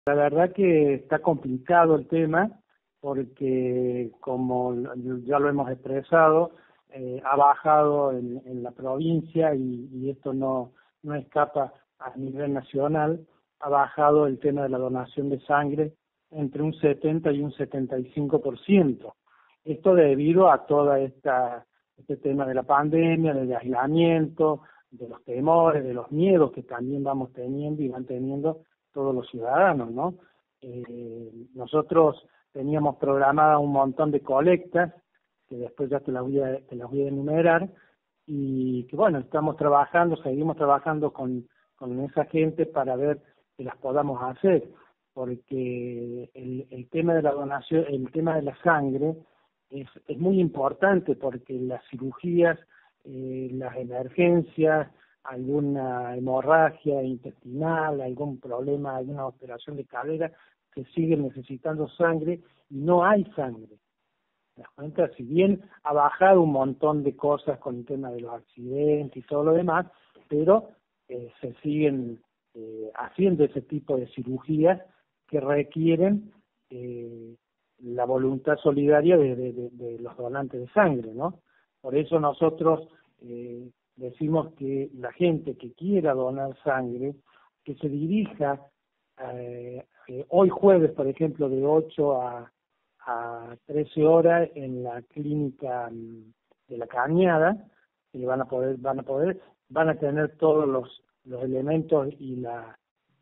La verdad que está complicado el tema porque, como ya lo hemos expresado, ha bajado en la provincia y esto no escapa a nivel nacional, ha bajado el tema de la donación de sangre entre un 70 y un 75%. Esto debido a toda este tema de la pandemia, del aislamiento, de los temores, de los miedos que también vamos teniendo y van teniendo todos los ciudadanos, ¿no? Nosotros teníamos programada un montón de colectas, que después ya te las voy a enumerar, y que bueno, seguimos trabajando con esa gente para ver que las podamos hacer, porque el tema de la donación, el tema de la sangre es muy importante, porque las cirugías, las emergencias, alguna hemorragia intestinal, algún problema, alguna operación de cadera, que siguen necesitando sangre y no hay sangre. ¿Te das cuenta? Si bien ha bajado un montón de cosas con el tema de los accidentes y todo lo demás, pero se siguen haciendo ese tipo de cirugías que requieren la voluntad solidaria de los donantes de sangre, ¿no? Por eso nosotros decimos que la gente que quiera donar sangre, que se dirija hoy jueves, por ejemplo, de 8 a 13 horas en la clínica de la Cañada, que van a tener todos los elementos y la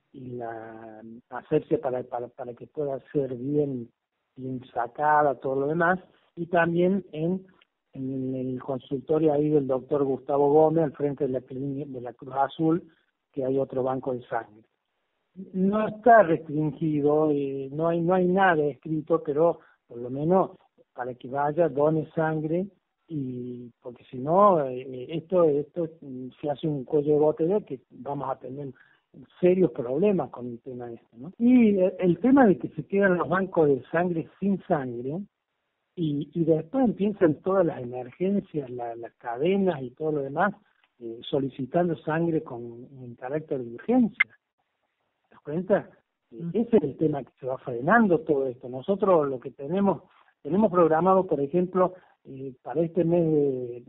asepsia para que pueda ser bien sacada, todo lo demás, y también en el consultorio ahí del doctor Gustavo Gómez, al frente de la clínica de la Cruz Azul, que hay otro banco de sangre. No está restringido, no hay nada escrito, pero por lo menos para que vaya, done sangre, y porque si no, esto se hace un cuello de botella que vamos a tener serios problemas con el tema este, ¿no? Y el tema de que se quedan los bancos de sangre sin sangre, y después empiezan todas las emergencias, las cadenas y todo lo demás, solicitando sangre en carácter de urgencia. ¿Te das cuenta? Ese es el tema que se va frenando todo esto. Nosotros lo que tenemos programado, por ejemplo, para este mes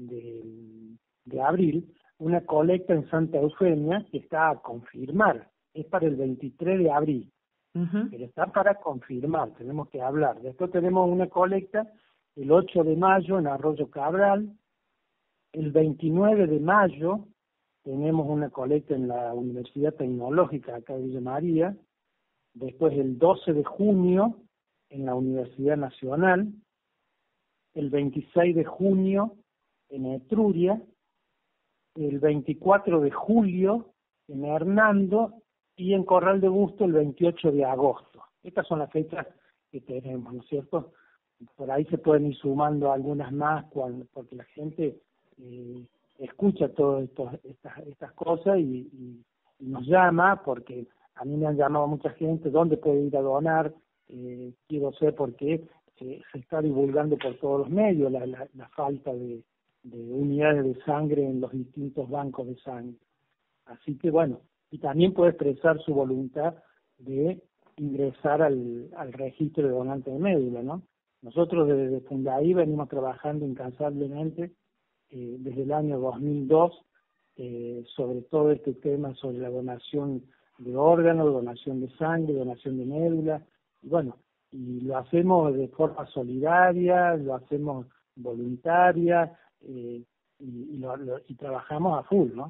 de abril, una colecta en Santa Eufemia que está a confirmar. Es para el 23 de abril. Pero está para confirmar, tenemos que hablar. Después tenemos una colecta el 8 de mayo en Arroyo Cabral. El 29 de mayo tenemos una colecta en la Universidad Tecnológica acá de Villa María. Después el 12 de junio en la Universidad Nacional. El 26 de junio en Etruria. El 24 de julio en Hernando, y en Corral de Busto el 28 de agosto. Estas son las fechas que tenemos, ¿no es cierto? Por ahí se pueden ir sumando algunas más, porque la gente escucha todas estas cosas y nos llama, porque a mí me han llamado mucha gente, ¿dónde puede ir a donar? Quiero ser, porque se está divulgando por todos los medios la falta de unidades de sangre en los distintos bancos de sangre. Así que bueno, y también puede expresar su voluntad de ingresar al registro de donantes de médula, ¿no? Nosotros desde Fundaí venimos trabajando incansablemente desde el año 2002 sobre todo este tema, sobre la donación de órganos, donación de sangre, donación de médula, y bueno, y lo hacemos de forma solidaria, lo hacemos voluntaria, y trabajamos a full, ¿no?